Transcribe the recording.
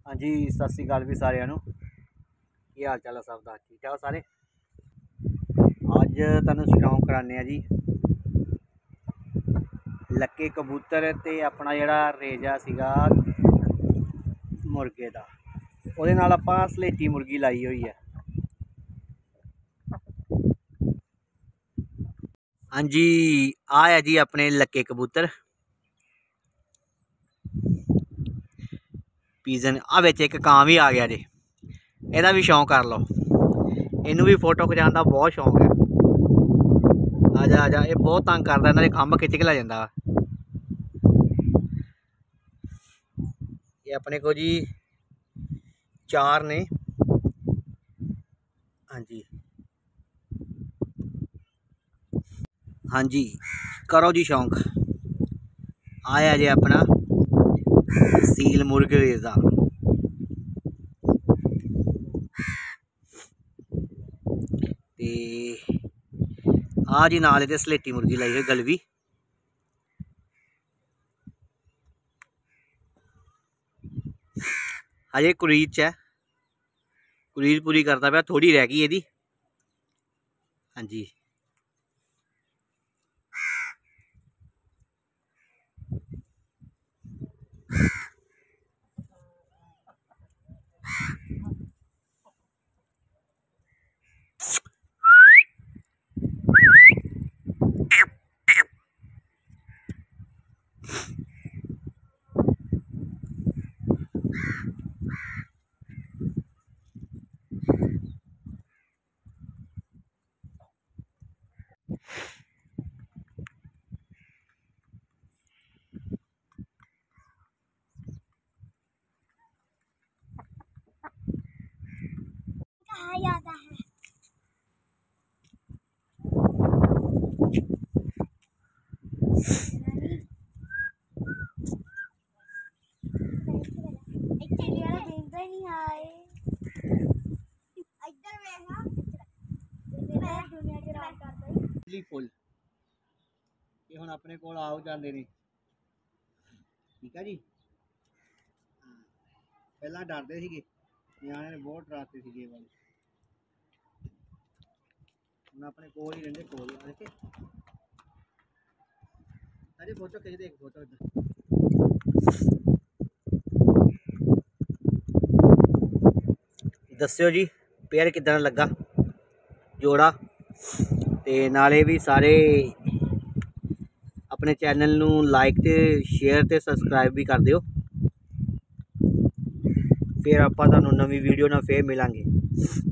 हाँ जी, सत श्री अकाल भी सारिਆਂ ਨੂੰ। ਕੀ हाल चाल है सब का? ठीक ठाक सारे। अज तुहानूं शौक कराने जी लक्के कबूतर ते अपना जिहड़ा रेजा सीगा मुर्गे का, उहदे नाल आपां सलेटी मुर्गी लाई हुई है। हाँ जी, आ है जी अपने लक्के कबूतर पीजन। आ विच एक कां भी आ गया जी, ਇਹਦਾ भी शौक कर लो। इनू भी फोटो खिचाने का बहुत शौक है। आजा आजा, ये बहुत तंग करता, इन्होंने खंभ खिंच के लै जाता। ये अपने को जी 4 ने। हाँ जी हाँ जी, करो जी शौक। आया जी अपना सील मुर्ग रेजा। ते आ जी नाल इहदे सलेटी मुर्गी लाई है गलवी। अजे कुरीज च है, कुरीज पूरी करता पाया, थोड़ी रह गई ਇਹਦੀ। हाँ जी, कहा जाता है। फुल ये हुण अपने कोल आओ जाते ने। ठीक है जी। पहला डरते थे, न्याणे ने बहुत डराते थे वाले, हुण अपने कोल ही रहिंदे। कोल देखे अरे फोटो खिचदे, एक फोटो दस्सिओ जी पेयर किदां लगा जोड़ा। ते नाले भी सारे अपने चैनल नू लाइक ते शेयर ते सबसक्राइब भी कर दिओ। फिर आपां तुहानूं नवीं वीडियो नाल फिर मिलांगे।